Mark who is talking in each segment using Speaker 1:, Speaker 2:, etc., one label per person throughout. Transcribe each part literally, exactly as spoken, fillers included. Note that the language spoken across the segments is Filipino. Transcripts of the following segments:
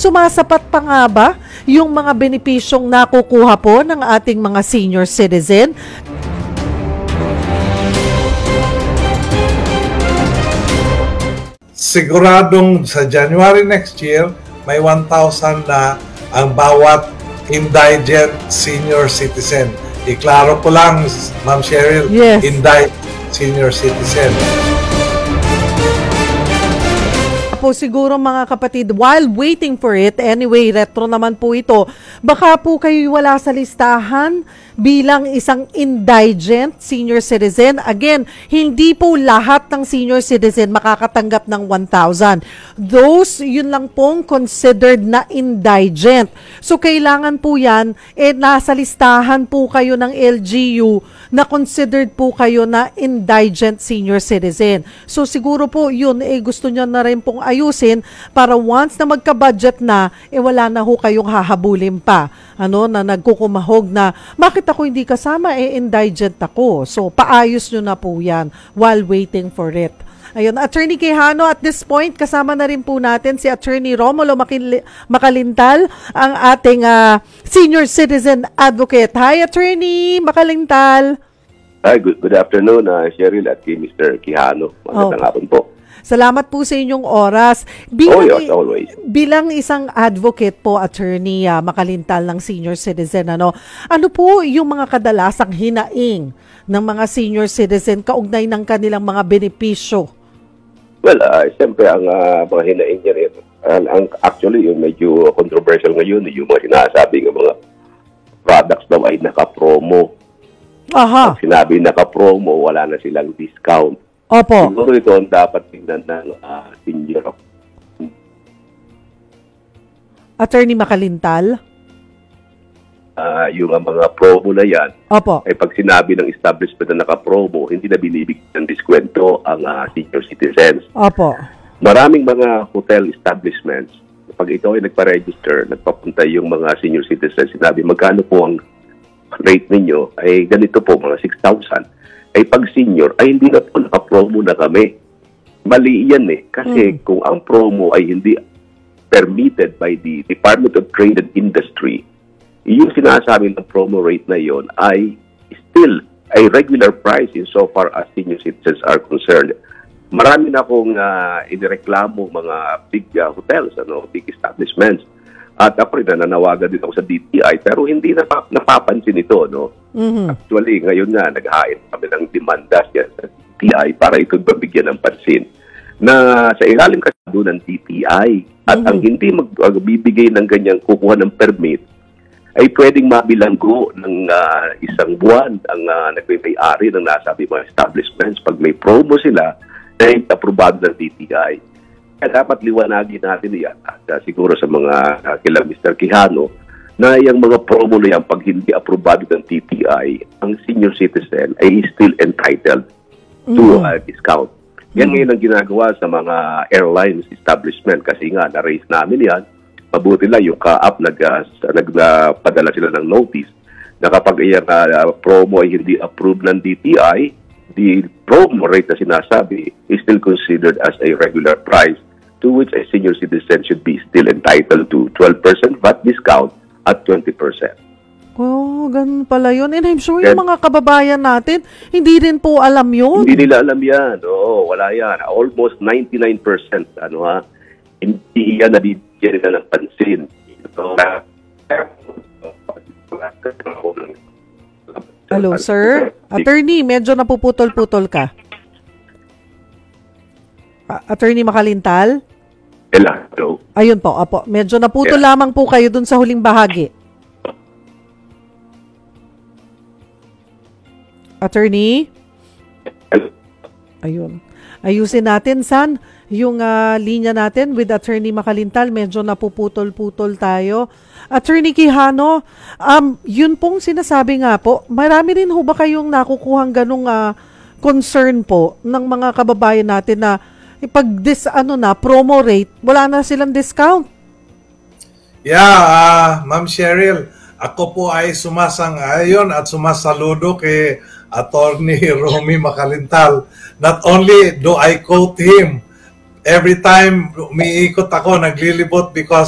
Speaker 1: sumasapat pa nga ba yung mga benepisyong nakukuha po ng ating mga senior citizen?
Speaker 2: Siguradong sa January next year, may one thousand na ang bawat indigent senior citizen. Iklaro ko lang, Ma'am Cheryl,
Speaker 1: yes.
Speaker 2: Indigent senior citizen.
Speaker 1: Po siguro mga kapatid, while waiting for it, anyway, retro naman po ito, baka po kayo wala sa listahan bilang isang indigent senior citizen. Again, hindi po lahat ng senior citizen makakatanggap ng one thousand. Those, yun lang pong considered na indigent. So, kailangan po yan, eh, nasa listahan po kayo ng L G U na considered po kayo na indigent senior citizen. So, siguro po yun, eh, gusto nyo na rin pong ayusin para once na magka-budget na, eh, wala na ho kayong hahabulin pa. Ano, na nagkukumahog na, bakit ako hindi kasama, eh, indigent ako. So, paayos nyo na po yan while waiting for it. Ayun, Attorney Quijano, at this point, kasama na rin po natin si Attorney Romulo Makalintal, ang ating uh, senior citizen advocate. Hi, Attorney Makalintal.
Speaker 3: Hi, good, good afternoon, uh, Cheryl at Mister Quijano. Magandang
Speaker 1: oh.
Speaker 3: hapon po.
Speaker 1: Salamat po sa inyong oras. Bilang,
Speaker 3: oh, yes, always.
Speaker 1: Bilang isang advocate po, Attorney uh, Makalintal ng senior citizen, ano, ano po yung mga kadalasang hinaing ng mga senior citizen kaugnay ng kanilang mga benepisyo?
Speaker 3: Well, uh, siyempre, ang uh, mga hinaing niya rin, ang, ang, actually, yung medyo controversial ngayon, yung mga sinasabi ng mga products daw ay naka-promo.
Speaker 1: Aha.
Speaker 3: Pag sinabi naka-promo, wala na silang discount.
Speaker 1: Opo.
Speaker 3: Siguro ito ang dapat tingnan ng uh, senior.
Speaker 1: Attorney Makalintal?
Speaker 3: Uh, yung uh, mga promo na yan,
Speaker 1: Opo.
Speaker 3: ay pag sinabi ng establishment na naka-promo, hindi na binibigyan ng diskwento ang uh, senior citizens.
Speaker 1: Opo.
Speaker 3: Maraming mga hotel establishments, pag ito ay nagpa-register, nagpapunta yung mga senior citizens, sinabi magkano po ang rate ninyo, ay ganito po, mga six thousand. Ay pag senior, ay hindi na po naka-promo na kami. Mali yan eh. Kasi mm. kung ang promo ay hindi permitted by the Department of Trade and Industry, yung sinasabi ng promo rate na yon ay still a regular price in so far as senior citizens are concerned. Marami na akong uh, inireklamo mga big uh, hotels, ano, big establishments. At ako rin nananawagan din ako sa D T I pero hindi napap napapansin ito. No?
Speaker 1: Mm-hmm.
Speaker 3: Actually, ngayon nga, nag-hain kami ng demanda sa D T I para ito babigyan ng pansin. Na sa ilalim kasi doon ng D T I at mm-hmm. ang hindi magbibigay ng ganyang kukuha ng permit ay pwedeng mabilanggo ng uh, isang buwan ang uh, nagpipay-ari ng nasabi mga establishments. Pag may promo sila, ay aprobado ng D T I. Kaya dapat liwanagin natin yan. At uh, siguro sa mga uh, kila Mister Quijano, na yung mga promo na yan, pag hindi aprobado ng D T I, ang senior citizen ay still entitled to a mm-hmm. uh, discount. Yan mm-hmm. ngayon ang ginagawa sa mga airlines establishment kasi nga, na-raise namin yan. Mabuti lang yung K A P nag, uh, nagpadala sila ng notice na kapag yung uh, promo ay hindi approved ng D T I, the promo rate na sinasabi is still considered as a regular price to which a senior citizen should be still entitled to twelve percent V A T discount at twenty percent.
Speaker 1: Oh, ganun pala yun. And I'm sure yung mga kababayan natin, hindi rin po alam yun.
Speaker 3: Hindi nila alam yan. Oo, wala yan. Almost ninety-nine percent, ano ha, hindi yan nabibigyan nila ng pansin. So,
Speaker 1: hello, sir. Attorney, medyo napuputol-putol ka. Uh, Attorney Makalintal?
Speaker 3: Hello.
Speaker 1: Ayun po, apo. Medyo naputol yeah. lamang po kayo dun sa huling bahagi. Attorney?
Speaker 3: Hello.
Speaker 1: Ayun. Ayusin natin, San, yung uh, linya natin with Attorney Makalintal. Medyo napuputol-putol tayo. Attorney Quijano, um, yun pong sinasabi nga po, marami rin ho ba kayong nakukuhang ganong uh, concern po ng mga kababayan natin na pag this, ano na, promo rate, wala na silang discount?
Speaker 2: Yeah, uh, Ma'am Cheryl, ako po ay sumasang-ayon at sumasaludo kay Attorney Romy Makalintal. Not only do I quote him, every time umiikot ako, naglilibot because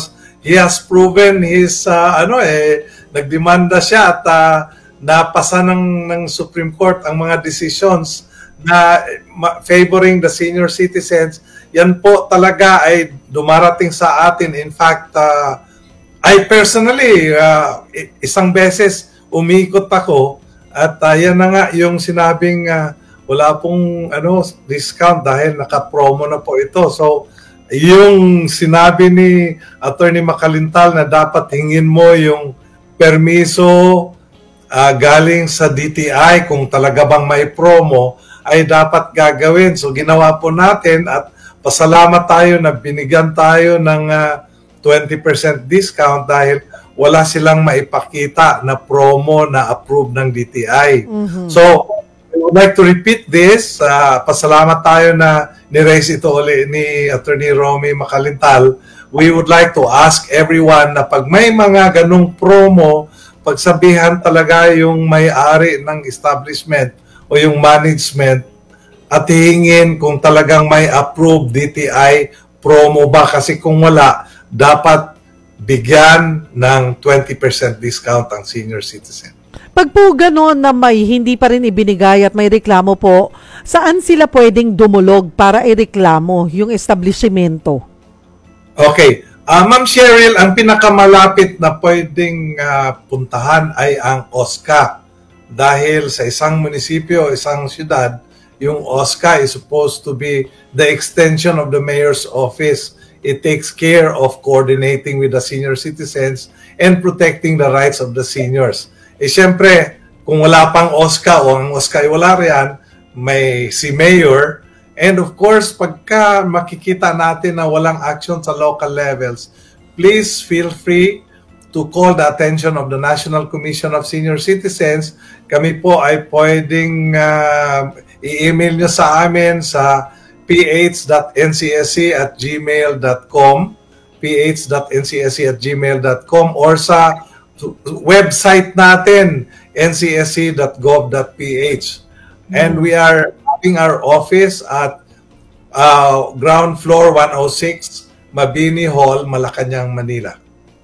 Speaker 2: he has proven his, uh, ano eh, nagdemanda siya at uh, napasa ng, ng Supreme Court ang mga decisions na favoring the senior citizens. Yan po talaga ay dumarating sa atin. In fact, uh, I personally, uh, isang beses umikot ako at uh, yan na nga yung sinabing uh, wala pong ano, discount dahil naka-promo na po ito. So, yung sinabi ni Attorney Makalintal na dapat hingin mo yung permiso uh, galing sa D T I kung talaga bang may promo, ay dapat gagawin. So ginawa po natin at pasalamat tayo na binigyan tayo ng uh, twenty percent discount dahil wala silang maipakita na promo na approved ng D T I. Mm-hmm. So I would like to repeat this. Uh, pasalamat tayo na ni-raise ito ulit ni Attorney Romy Makalintal. We would like to ask everyone na pag may mga ganong promo, pagsabihan talaga yung may-ari ng establishment o yung management at hihingin kung talagang may approved D T I promo ba, kasi kung wala, dapat bigyan ng twenty percent discount ang senior citizen.
Speaker 1: Pag po gano'n na may hindi pa rin ibinigay at may reklamo po, saan sila pwedeng dumulog para ireklamo yung establishmento?
Speaker 2: Okay. Uh, Ma'am Cheryl, ang pinakamalapit na pwedeng uh, puntahan ay ang O S C A. Dahil sa isang munisipyo, isang syudad, yung O S C A is supposed to be the extension of the mayor's office. It takes care of coordinating with the senior citizens and protecting the rights of the seniors. Eh siyempre, kung wala pang O S C A o ang O S C A ay wala riyan, may si mayor. And of course, pagka makikita natin na walang action sa local levels, please feel free to call the attention of the National Commission of Senior Citizens. Kami po ay pwedeng uh, i-email nyo sa amin sa p h dot n c s c at gmail dot com p h dot n c s c at gmail dot com or sa website natin n c s c dot gov dot p h. And we are having our office at uh, ground floor one oh six Mabini Hall, Malacanang, Manila.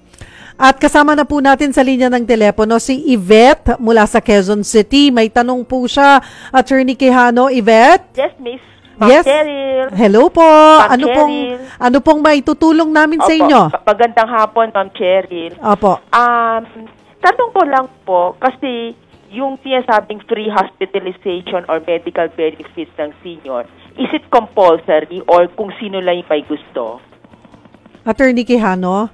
Speaker 1: At kasama na po natin sa linya ng telepono si Yvette mula sa Quezon City. May tanong po siya, Attorney Quijano. Yvette?
Speaker 4: Yes, Miss. Ma'am
Speaker 1: Yes.
Speaker 4: Cheryl.
Speaker 1: Hello po.
Speaker 4: Ma'am
Speaker 1: Ano pong
Speaker 4: Cheryl.
Speaker 1: ano pong maitutulong namin sa
Speaker 4: Opo.
Speaker 1: inyo?
Speaker 4: Magandang hapon, Ma'am Cheryl.
Speaker 1: Opo.
Speaker 4: Um, tanong ko lang po, kasi yung sinasabing free hospitalization or medical benefits ng senior, is it compulsory or kung sino lang yung may gusto?
Speaker 1: Attorney Quijano?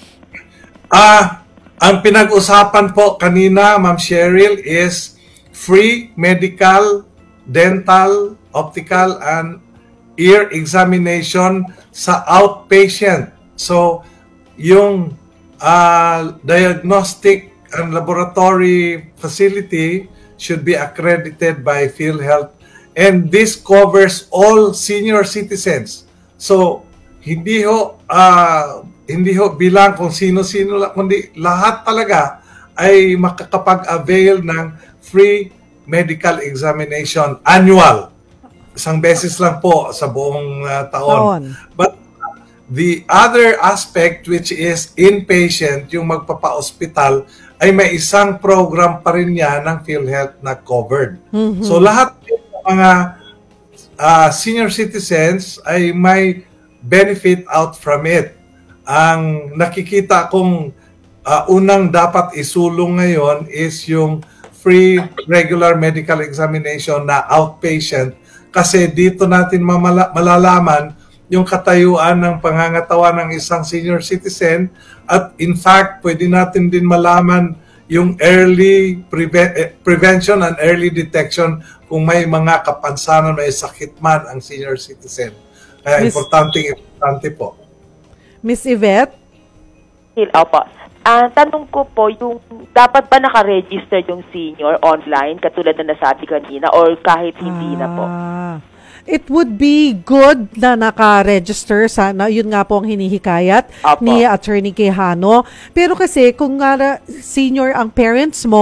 Speaker 2: Ah, ang pinag-usapan po kanina, Ma'am Cheryl, is free medical, dental, optical, and ear examination sa outpatient. So, yung uh, diagnostic and laboratory facility should be accredited by PhilHealth, and this covers all senior citizens. So, hindi ho uh, hindi ho bilang kung sino-sino lang, kundi lahat talaga ay makakapag-avail ng free medical examination annual. Isang beses lang po sa buong uh, taon.
Speaker 1: Taon.
Speaker 2: But the other aspect, which is inpatient, yung magpapa-hospital, ay may isang program pa rin yan ng PhilHealth na covered. Mm-hmm. So lahat ng mga uh, senior citizens ay may benefit out from it. Ang nakikita kong uh, unang dapat isulong ngayon is yung free regular medical examination na outpatient, kasi dito natin mamala- malalaman yung katayuan ng pangangatawan ng isang senior citizen, at in fact, pwede natin din malaman yung early preve- eh, prevention and early detection kung may mga kapansanan, may sakit man ang senior citizen. Kaya
Speaker 1: Miss,
Speaker 2: importante, importante po.
Speaker 1: Miss Yvette?
Speaker 4: Opo. Ah, tanong ko po, yung dapat ba naka-register yung senior online, katulad na nasabi kanina, or kahit hindi
Speaker 1: ah,
Speaker 4: na po?
Speaker 1: It would be good na naka-register. Sana, yun nga po ang hinihikayat
Speaker 4: Opo.
Speaker 1: ni Attorney Quijano. Pero kasi kung nga senior ang parents mo,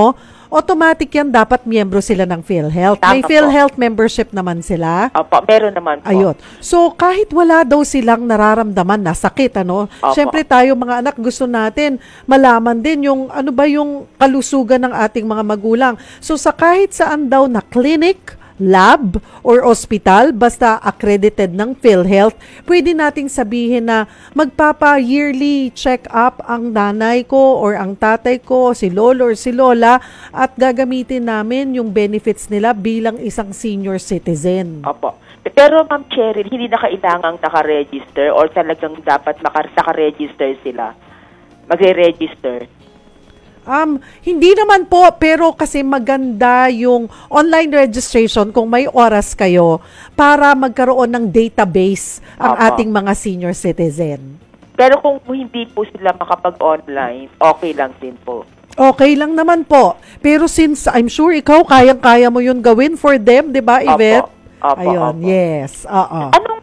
Speaker 1: automatic yan, dapat miyembro sila ng PhilHealth.
Speaker 4: Tama
Speaker 1: May
Speaker 4: po.
Speaker 1: PhilHealth membership naman sila.
Speaker 4: Opo, meron naman po.
Speaker 1: Ayun. So, kahit wala daw silang nararamdaman na sakit, ano,
Speaker 4: Opo.
Speaker 1: syempre tayo mga anak, gusto natin malaman din yung ano ba yung kalusugan ng ating mga magulang. So, sa kahit saan daw na clinic, lab, or ospital, basta accredited ng PhilHealth, pwede nating sabihin na magpapa-yearly check-up ang nanay ko or ang tatay ko, si lolo or si lola, at gagamitin namin yung benefits nila bilang isang senior citizen.
Speaker 4: Opo. Pero Ma'am Cheryl, hindi na kailangang naka-register or talagang dapat maka- naka-register sila? Magre-register?
Speaker 1: Um, hindi naman po, pero kasi maganda yung online registration kung may oras kayo para magkaroon ng database ang
Speaker 4: Opo.
Speaker 1: ating mga senior citizen.
Speaker 4: Pero kung hindi po sila makapag-online, okay lang din po.
Speaker 1: Okay lang naman po. Pero since I'm sure ikaw, kayang-kaya mo yun gawin for them, di ba, Yvette?
Speaker 4: Opo,
Speaker 1: Ayun,
Speaker 4: opo.
Speaker 1: yes. Oo.
Speaker 4: Anong,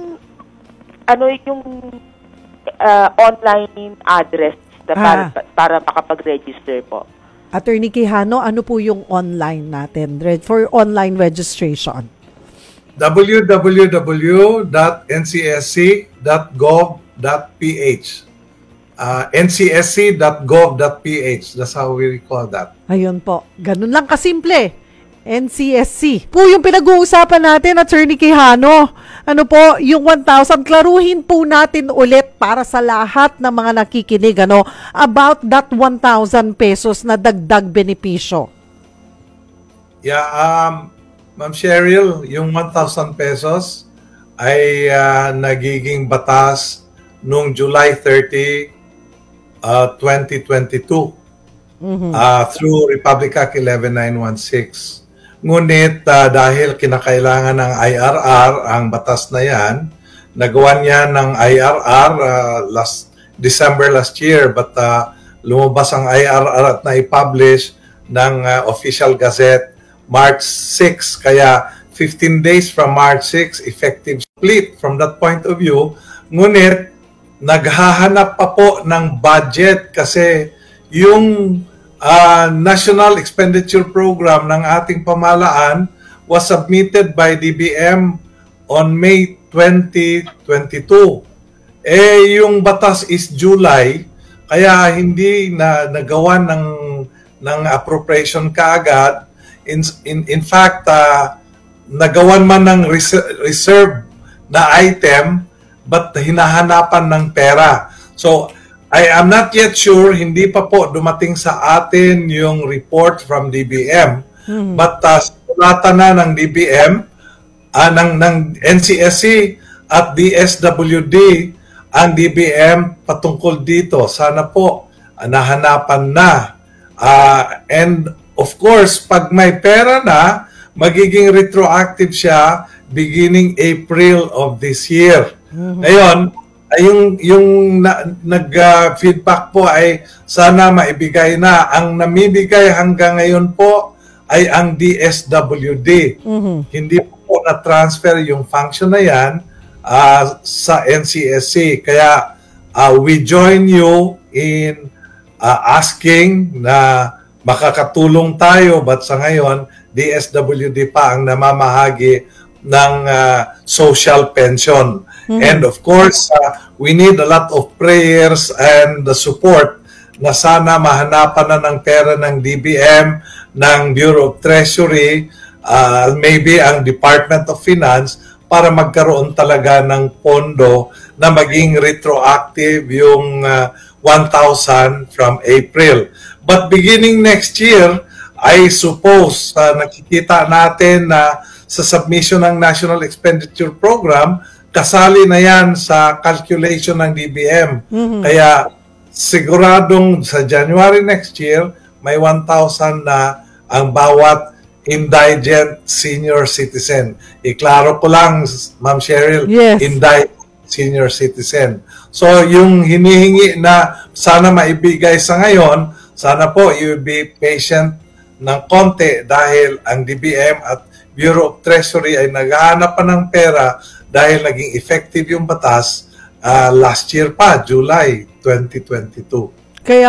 Speaker 4: ano yung uh, online address na para,
Speaker 1: Ah.
Speaker 4: para makapag-register po?
Speaker 1: Attorney Quijano, ano po yung online natin Red, for online registration?
Speaker 2: w w w dot n c s c dot gov dot p h uh, n c s c dot gov dot p h. That's how we recall that.
Speaker 1: Ayun po. Ganun lang kasimple. N C S C. Po yung pinag-uusapan natin, Attorney Quijano. Ano po, yung one thousand, klaruhin po natin ulit para sa lahat ng mga nakikinig, ano, about that one thousand pesos na dagdag benepisyo.
Speaker 2: Yeah, um, Ma'am Cheryl, yung one thousand pesos ay uh, nagiging batas noong July thirtieth, uh, twenty twenty-two
Speaker 1: Mhm.
Speaker 2: uh, through Republic Act eleven nine one six. Ngunit uh, dahil kinakailangan ng I R R ang batas na yan, nagawa niya ng I R R uh, last December last year, but uh, lumabas ang I R R at na-publish ng uh, Official Gazette March sixth. Kaya fifteen days from March sixth, effective split from that point of view. Ngunit naghahanap pa po ng budget kasi yung Uh, National Expenditure Program ng ating pamahalaan was submitted by D B M on May twenty twenty-two. Eh, yung batas is July, kaya hindi na nagawa ng, ng appropriation kaagad. In, in, in fact, uh, nagawan man ng reser- reserve na item, but hinahanapan ng pera. So, I am not yet sure, hindi pa po dumating sa atin yung report from D B M. Mm-hmm. But uh, sulatan na ng D B M, uh, ng, ng N C S C at D S W D ang D B M patungkol dito. Sana po uh, nahanapan na. Uh, and of course, pag may pera na, magiging retroactive siya beginning April of this year. Mm-hmm. Ngayon, ay yung yung na, nag-feedback uh, po ay sana maibigay na. Ang namibigay hanggang ngayon po ay ang D S W D. Mm-hmm. Hindi po na-transfer yung function na yan uh, sa N C S C. Kaya uh, we join you in uh, asking na makakatulong tayo, but sa ngayon D S W D pa ang namamahagi ng uh, social pension. Mm-hmm. And of course, uh, we need a lot of prayers and the support na sana mahanapan na ng pera ng D B M, ng Bureau of Treasury, uh, maybe ang Department of Finance para magkaroon talaga ng pondo na maging retroactive yung uh, one thousand from April. But beginning next year, I suppose uh, nakikita natin na sa submission ng National Expenditure Program, kasali na yan sa calculation ng D B M. Mm-hmm. Kaya siguradong sa January next year, may one thousand na ang bawat indigent senior citizen. Iklaro ko lang, Ma'am Cheryl,
Speaker 1: yes.
Speaker 2: Indigent senior citizen. So yung hinihingi na sana maibigay sa ngayon, sana po you be patient ng konti dahil ang D B M at Bureau of Treasury ay naghahanap pa ng pera dahil naging effective yung batas uh, last year pa, July twenty twenty-two.